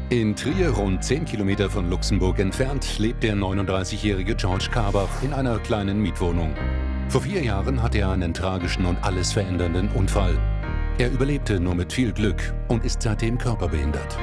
In Trier, rund 10 Kilometer von Luxemburg entfernt, lebt der 39-jährige George Karbach in einer kleinen Mietwohnung. Vor 4 Jahren hatte er einen tragischen und alles verändernden Unfall. Er überlebte nur mit viel Glück und ist seitdem körperbehindert.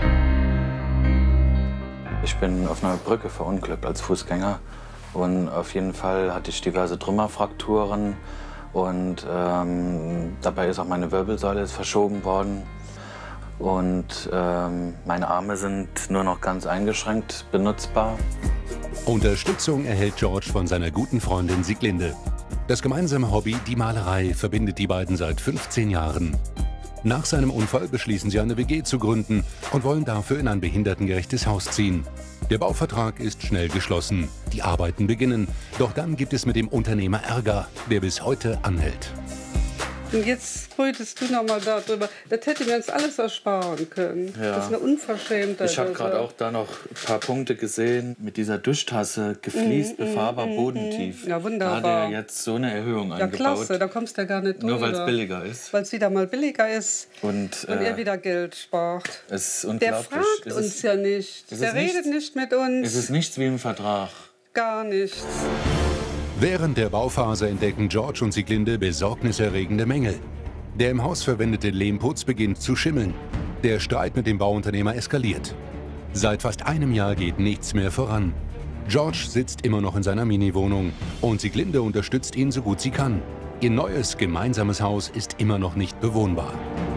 Ich bin auf einer Brücke verunglückt als Fußgänger. Und auf jeden Fall hatte ich diverse Trümmerfrakturen. Und dabei ist auch meine Wirbelsäule verschoben worden. Und meine Arme sind nur noch ganz eingeschränkt benutzbar. Unterstützung erhält George von seiner guten Freundin Sieglinde. Das gemeinsame Hobby, die Malerei, verbindet die beiden seit 15 Jahren. Nach seinem Unfall beschließen sie, eine WG zu gründen und wollen dafür in ein behindertengerechtes Haus ziehen. Der Bauvertrag ist schnell geschlossen. Die Arbeiten beginnen. Doch dann gibt es mit dem Unternehmer Ärger, der bis heute anhält. Und jetzt brütest du noch mal darüber. Das hätten wir uns alles ersparen können. Ja. Das ist eine Unverschämtheit. Ich habe gerade auch da noch ein paar Punkte gesehen. Mit dieser Duschtasse gefliest, befahrbar, bodentief. Ja, wunderbar. Da hat er jetzt so eine Erhöhung Ja, eingebaut. klasse, da kommst du ja gar nicht drüber. Nur weil es billiger ist. Weil es wieder mal billiger ist Und er wieder Geld spart. es ist Der unglaublich. fragt uns ja nicht. Der redet nicht mit uns. Es ist nichts wie im Vertrag. Gar nichts. Während der Bauphase entdecken George und Sieglinde besorgniserregende Mängel. Der im Haus verwendete Lehmputz beginnt zu schimmeln. Der Streit mit dem Bauunternehmer eskaliert. Seit fast einem Jahr geht nichts mehr voran. George sitzt immer noch in seiner Miniwohnung und Sieglinde unterstützt ihn so gut sie kann. Ihr neues gemeinsames Haus ist immer noch nicht bewohnbar.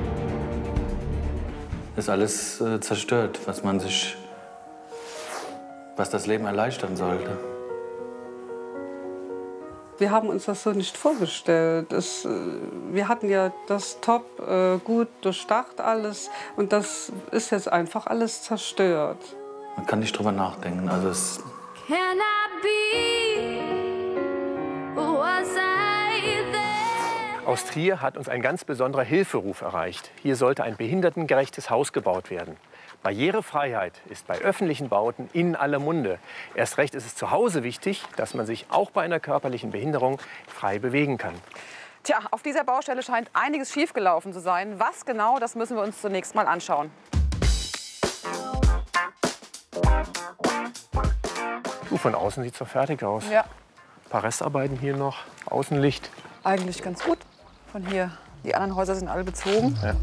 Ist alles zerstört, was das Leben erleichtern sollte. Wir haben uns das so nicht vorgestellt. Wir hatten ja das top gut durchdacht alles und das ist jetzt einfach alles zerstört. Man kann nicht drüber nachdenken. Also es Can I be? Was I there? Aus Trier hat uns ein ganz besonderer Hilferuf erreicht. Hier sollte ein behindertengerechtes Haus gebaut werden. Barrierefreiheit ist bei öffentlichen Bauten in aller Munde. Erst recht ist es zu Hause wichtig, dass man sich auch bei einer körperlichen Behinderung frei bewegen kann. Tja, auf dieser Baustelle scheint einiges schiefgelaufen zu sein. Was genau, das müssen wir uns zunächst mal anschauen. Von außen sieht es doch fertig aus. Ja, Ein paar Restarbeiten hier noch, Außenlicht. eigentlich ganz gut. Von hier, die anderen Häuser sind alle bezogen. Ja.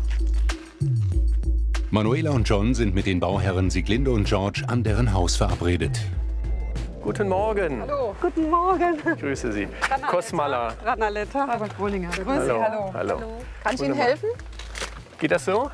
Manuela und John sind mit den Bauherren Sieglinde und George an deren Haus verabredet. Guten Morgen. Hallo. Guten Morgen. Ich grüße Sie. Kosmaler. Ranaletta. Robert Grölinger. Grüß Sie, Hallo. hallo. Hallo. Kann ich Ihnen Wunderbar. helfen? Geht das so?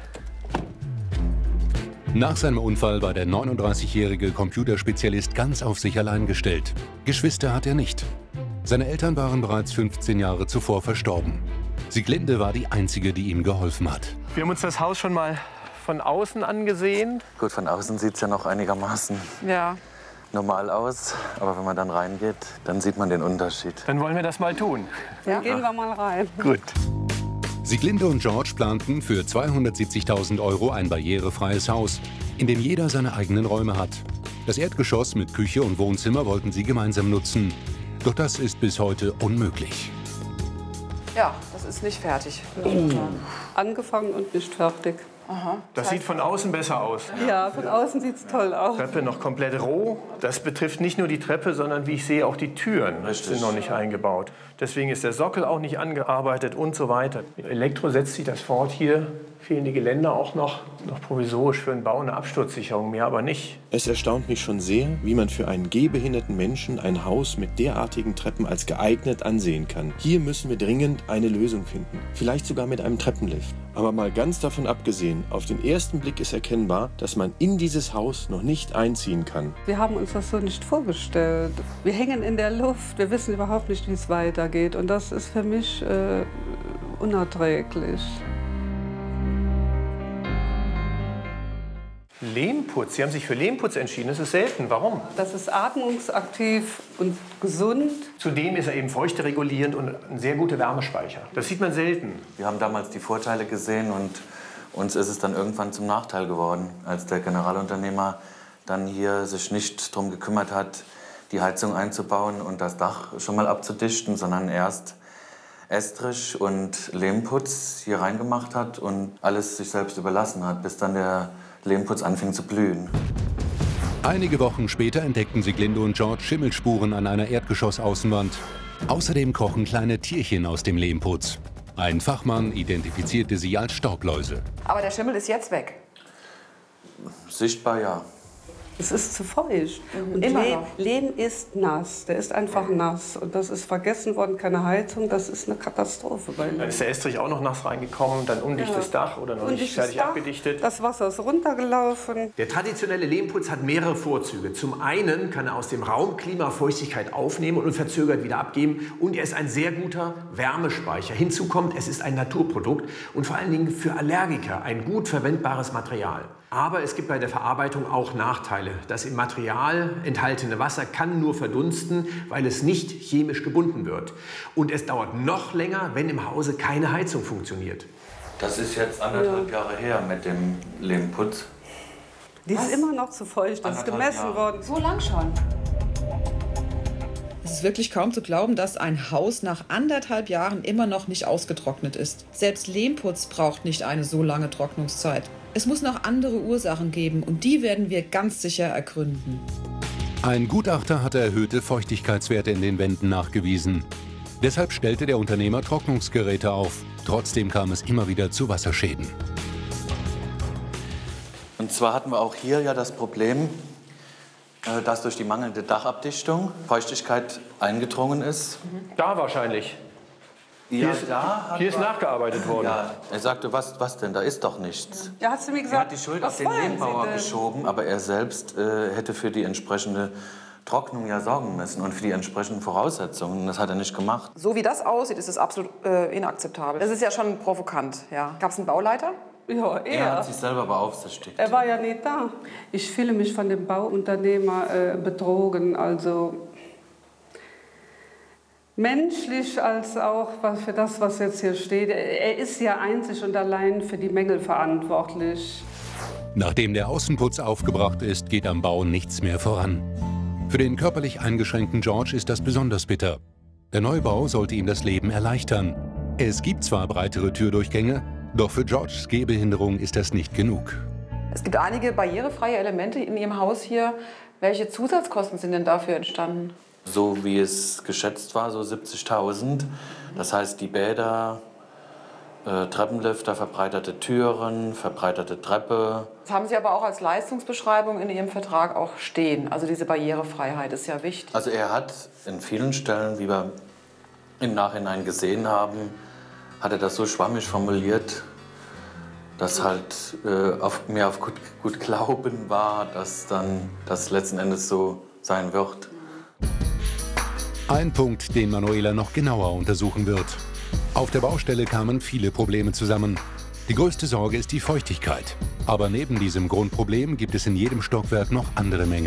Nach seinem Unfall war der 39-jährige Computerspezialist ganz auf sich allein gestellt. Geschwister hat er nicht. Seine Eltern waren bereits 15 Jahre zuvor verstorben. Sieglinde war die einzige, die ihm geholfen hat. Wir haben uns das Haus schon mal von außen angesehen. gut, von außen sieht es ja noch einigermaßen Ja. normal aus. Aber wenn man dann reingeht, dann sieht man den Unterschied. Dann wollen wir das mal tun. Dann gehen wir mal rein. Gut. Sieglinde und George planten für 270.000 € ein barrierefreies Haus, in dem jeder seine eigenen Räume hat. Das Erdgeschoss mit Küche und Wohnzimmer wollten sie gemeinsam nutzen. Doch das ist bis heute unmöglich. Ja, das ist nicht fertig. Angefangen und nicht fertig. Das sieht von außen besser aus. Ja, von außen sieht es toll aus. Treppe noch komplett roh. Das betrifft nicht nur die Treppe, sondern wie ich sehe, auch die Türen sind noch nicht eingebaut. Deswegen ist der Sockel auch nicht angearbeitet und so weiter. Elektro setzt sich das fort. Hier fehlen die Geländer auch noch provisorisch für den Bau, eine Absturzsicherung, mehr aber nicht. Es erstaunt mich schon sehr, wie man für einen gehbehinderten Menschen ein Haus mit derartigen Treppen als geeignet ansehen kann. Hier müssen wir dringend eine Lösung finden. Vielleicht sogar mit einem Treppenlift. Aber mal ganz davon abgesehen, auf den ersten Blick ist erkennbar, dass man in dieses Haus noch nicht einziehen kann. Wir haben uns das so nicht vorgestellt. Wir hängen in der Luft, wir wissen überhaupt nicht, wie es weitergeht. Und das ist für mich unerträglich. Lehmputz. Sie haben sich für Lehmputz entschieden. Das ist selten. Warum? Das ist atmungsaktiv und gesund. Zudem ist er eben feuchteregulierend und ein sehr guter Wärmespeicher. Das sieht man selten. Wir haben damals die Vorteile gesehen und uns ist es dann irgendwann zum Nachteil geworden, als der Generalunternehmer dann hier sich nicht darum gekümmert hat, die Heizung einzubauen und das Dach schon mal abzudichten, sondern erst Estrich und Lehmputz hier reingemacht hat und alles sich selbst überlassen hat, bis dann der Lehmputz anfing zu blühen. Einige Wochen später entdeckten Sieglinde und George Schimmelspuren an einer Erdgeschossaußenwand. Außerdem krochen kleine Tierchen aus dem Lehmputz. Ein Fachmann identifizierte sie als Staubläuse. Aber der Schimmel ist jetzt weg. Sichtbar ja. Es ist zu feucht. Und Immer noch. Lehm ist nass. Der ist einfach nass. Und das ist vergessen worden, keine Heizung. Das ist eine Katastrophe bei Dann Lehm. ist der Estrich auch noch nass reingekommen, dann undichtes Dach oder noch nicht Undichtes fertig Dach, abgedichtet. Das Wasser ist runtergelaufen. Der traditionelle Lehmputz hat mehrere Vorzüge. Zum einen kann er aus dem Raumklima Feuchtigkeit aufnehmen und unverzögert wieder abgeben. Und er ist ein sehr guter Wärmespeicher. Hinzu kommt, es ist ein Naturprodukt und vor allen Dingen für Allergiker ein gut verwendbares Material. Aber es gibt bei der Verarbeitung auch Nachteile. Das im Material enthaltene Wasser kann nur verdunsten, weil es nicht chemisch gebunden wird. Und es dauert noch länger, wenn im Hause keine Heizung funktioniert. Das ist jetzt 1,5 Jahre her mit dem Lehmputz. Die ist immer noch zu feucht. Das ist 1,5 gemessen Jahre. worden. So lang schon. Es ist wirklich kaum zu glauben, dass ein Haus nach 1,5 Jahren immer noch nicht ausgetrocknet ist. Selbst Lehmputz braucht nicht eine so lange Trocknungszeit. Es muss noch andere Ursachen geben und die werden wir ganz sicher ergründen. Ein Gutachter hatte erhöhte Feuchtigkeitswerte in den Wänden nachgewiesen. Deshalb stellte der Unternehmer Trocknungsgeräte auf. Trotzdem kam es immer wieder zu Wasserschäden. Und zwar hatten wir auch hier ja das Problem, dass durch die mangelnde Dachabdichtung Feuchtigkeit eingedrungen ist. Da wahrscheinlich. Ja, Hier ist nachgearbeitet worden. Ja, er sagte, was denn, da ist doch nichts. Ja, hat sie mir Er gesagt, hat die Schuld was auf den wollen Sie Lehmbauer denn? geschoben, aber er selbst hätte für die entsprechende Trocknung ja sorgen müssen und für die entsprechenden Voraussetzungen. Das hat er nicht gemacht. So wie das aussieht, ist es absolut inakzeptabel. Das ist ja schon provokant. Ja. Gab es einen Bauleiter? Ja, Er hat sich selber beaufsichtigt. Er war ja nicht da. Ich fühle mich von dem Bauunternehmer betrogen. Also menschlich als auch für das, was jetzt hier steht. Er ist ja einzig und allein für die Mängel verantwortlich. Nachdem der Außenputz aufgebracht ist, geht am Bau nichts mehr voran. Für den körperlich eingeschränkten George ist das besonders bitter. Der Neubau sollte ihm das Leben erleichtern. Es gibt zwar breitere Türdurchgänge, doch für Georges Gehbehinderung ist das nicht genug. Es gibt einige barrierefreie Elemente in Ihrem Haus hier. Welche Zusatzkosten sind denn dafür entstanden? So wie es geschätzt war, so 70.000. Das heißt, die Bäder, Treppenlifter, verbreiterte Türen, verbreiterte Treppe. Das haben Sie aber auch als Leistungsbeschreibung in Ihrem Vertrag auch stehen. Also diese Barrierefreiheit ist ja wichtig. Also er hat in vielen Stellen, wie wir im Nachhinein gesehen haben, hat er das so schwammig formuliert, dass halt mehr auf gut Glauben war, dass dann das letzten Endes so sein wird. Ein Punkt, den Manuela noch genauer untersuchen wird. Auf der Baustelle kamen viele Probleme zusammen. Die größte Sorge ist die Feuchtigkeit. Aber neben diesem Grundproblem gibt es in jedem Stockwerk noch andere Mängel.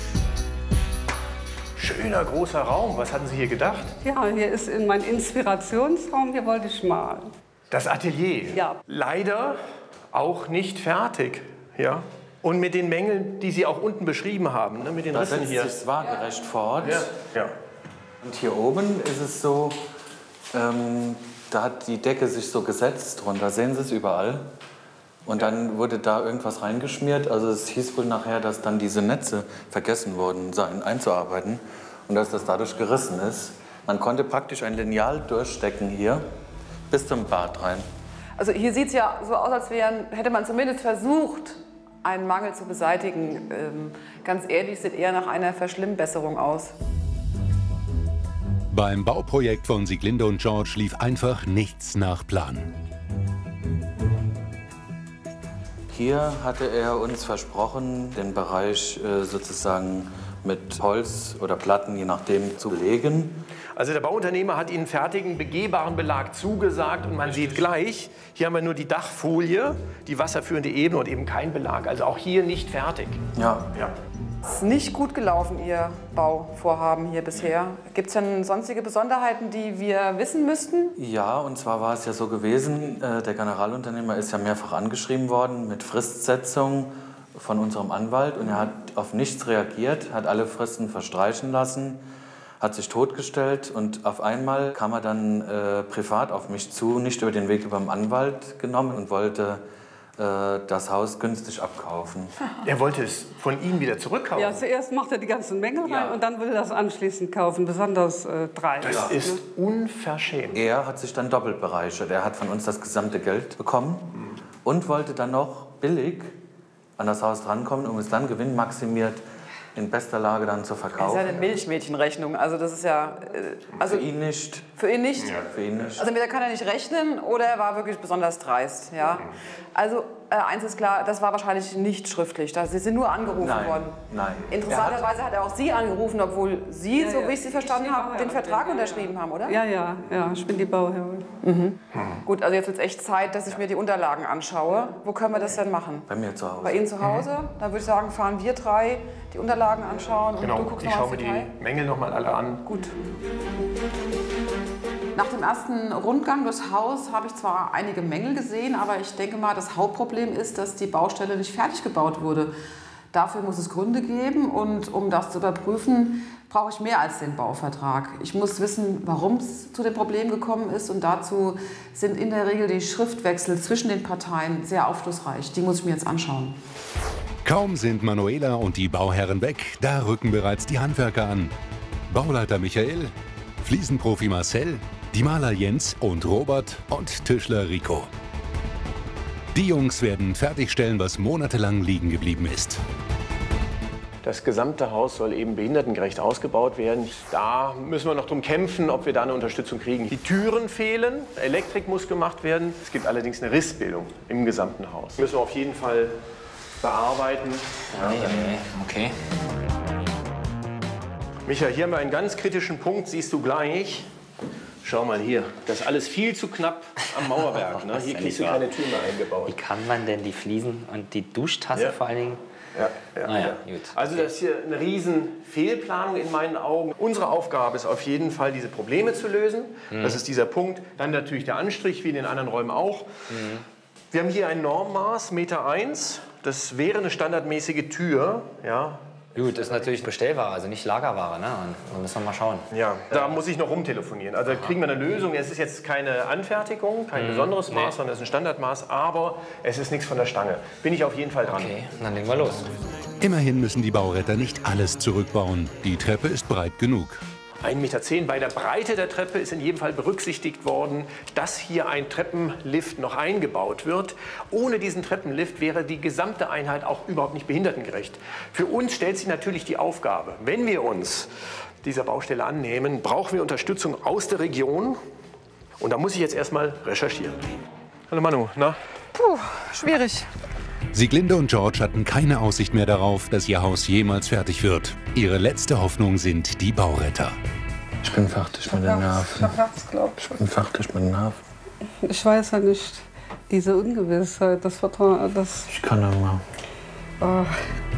Schöner großer Raum. Was hatten Sie hier gedacht? Ja, hier ist mein Inspirationsraum, hier wollte ich malen. Das Atelier. Ja. Leider auch nicht fertig. Ja. Und mit den Mängeln, die Sie auch unten beschrieben haben, ne, mit den Da Rissen setzt hier. sich es waagerecht fort. Ja. Ja. Und hier oben ist es so, da hat die Decke sich so gesetzt drunter. Sehen Sie es überall? Und dann wurde da irgendwas reingeschmiert. Also es hieß wohl nachher, dass dann diese Netze vergessen worden seien einzuarbeiten und dass das dadurch gerissen ist. Man konnte praktisch ein Lineal durchstecken hier bis zum Bad rein. Also hier sieht es ja so aus, als hätte man zumindest versucht, einen Mangel zu beseitigen. Ganz ehrlich, sieht eher nach einer Verschlimmbesserung aus. Beim Bauprojekt von Sieglinde und George lief einfach nichts nach Plan. Hier hatte er uns versprochen, den Bereich sozusagen mit Holz oder Platten, je nachdem, zu belegen. Also der Bauunternehmer hat Ihnen fertigen, begehbaren Belag zugesagt und man sieht gleich, hier haben wir nur die Dachfolie, die wasserführende Ebene und eben kein Belag. Also auch hier nicht fertig. Ja. Ja. Es ist nicht gut gelaufen, Ihr Bauvorhaben hier bisher. Gibt es denn sonstige Besonderheiten, die wir wissen müssten? Ja, und zwar war es ja so gewesen, der Generalunternehmer ist ja mehrfach angeschrieben worden mit Fristsetzung von unserem Anwalt und er hat auf nichts reagiert, hat alle Fristen verstreichen lassen, hat sich totgestellt und auf einmal kam er dann privat auf mich zu, nicht über den Weg über den Anwalt genommen und wollte das Haus günstig abkaufen. Er wollte es von Ihnen wieder zurückkaufen? Ja, zuerst macht er die ganzen Mängel rein Ja. und dann will er das anschließend kaufen, besonders 3. Das ist unverschämt. Er hat sich dann doppelt bereichert. Er hat von uns das gesamte Geld bekommen und wollte dann noch billig an das Haus drankommen, um es dann gewinnmaximiert in bester Lage dann zu Das ist verkaufen. ja eine Milchmädchenrechnung. Also das ist ja... Für ihn nicht. Für ihn nicht? Ja, für ihn nicht. Also entweder kann er nicht rechnen oder er war wirklich besonders dreist. Ja? Also eins ist klar, das war wahrscheinlich nicht schriftlich. Sie sind nur angerufen worden. Nein. Interessanterweise hat er auch Sie angerufen, obwohl Sie, Ja, so ja. wie ich Sie verstanden habe, den Vertrag unterschrieben haben, oder? Ja, ich bin die Bauherrin. Gut, also jetzt wird es echt Zeit, dass ich mir die Unterlagen anschaue. Wo können wir das denn machen? Bei mir zu Hause. Bei Ihnen zu Hause? Dann würde ich sagen, fahren wir 3 die Unterlagen anschauen und du Genau, guckst ich noch mal schaue ins mir Detail. die Mängel noch mal alle an. Gut. Nach dem ersten Rundgang durchs Haus habe ich zwar einige Mängel gesehen, aber ich denke mal, das Hauptproblem ist, dass die Baustelle nicht fertig gebaut wurde. Dafür muss es Gründe geben und um das zu überprüfen, brauche ich mehr als den Bauvertrag. Ich muss wissen, warum es zu dem Problem gekommen ist und dazu sind in der Regel die Schriftwechsel zwischen den Parteien sehr aufschlussreich. Die muss ich mir jetzt anschauen. Kaum sind Manuela und die Bauherren weg, da rücken bereits die Handwerker an. Bauleiter Michael, Fliesenprofi Marcel, die Maler Jens und Robert und Tischler Rico. Die Jungs werden fertigstellen, was monatelang liegen geblieben ist. Das gesamte Haus soll eben behindertengerecht ausgebaut werden. Da müssen wir noch drum kämpfen, ob wir da eine Unterstützung kriegen. Die Türen fehlen, Elektrik muss gemacht werden. Es gibt allerdings eine Rissbildung im gesamten Haus. Müssen wir auf jeden Fall bearbeiten. Okay. Micha, hier haben wir einen ganz kritischen Punkt, siehst du gleich. Schau mal hier, das ist alles viel zu knapp am Mauerwerk. Ne? Hier kriegst du keine Tür mehr eingebaut. Wie kann man denn die Fliesen und die Duschtasse vor allen Dingen... Ja. Gut. Also das ist hier eine riesen Fehlplanung in meinen Augen. Unsere Aufgabe ist auf jeden Fall, diese Probleme zu lösen. Das ist dieser Punkt. Dann natürlich der Anstrich, wie in den anderen Räumen auch. Wir haben hier ein Normmaß, 1,1 Meter. Das wäre eine standardmäßige Tür. Ja. Gut, das ist natürlich Bestellware, also nicht Lagerware. Ne? Und da müssen wir mal schauen. Ja, da muss ich noch rumtelefonieren. Also da kriegen wir eine Lösung. Es ist jetzt keine Anfertigung, kein besonderes Maß, sondern es ist ein Standardmaß. Aber es ist nichts von der Stange. Bin ich auf jeden Fall dran. Okay, dann legen wir los. Immerhin müssen die Bauretter nicht alles zurückbauen. Die Treppe ist breit genug. 1,10 Meter. Bei der Breite der Treppe ist in jedem Fall berücksichtigt worden, dass hier ein Treppenlift noch eingebaut wird. Ohne diesen Treppenlift wäre die gesamte Einheit auch überhaupt nicht behindertengerecht. Für uns stellt sich natürlich die Aufgabe, wenn wir uns dieser Baustelle annehmen, brauchen wir Unterstützung aus der Region. Und da muss ich jetzt erstmal recherchieren. Hallo Manu, na? Puh, schwierig. Sieglinde und George hatten keine Aussicht mehr darauf, dass ihr Haus jemals fertig wird. Ihre letzte Hoffnung sind die Bauretter. Ich bin fertig mit den Nerven. Verplatzt, glaube ich. Ich bin fertig mit den Nerven. Ich weiß ja nicht, diese Ungewissheit, das Vertrauen, das... Ich kann nicht mehr. Oh.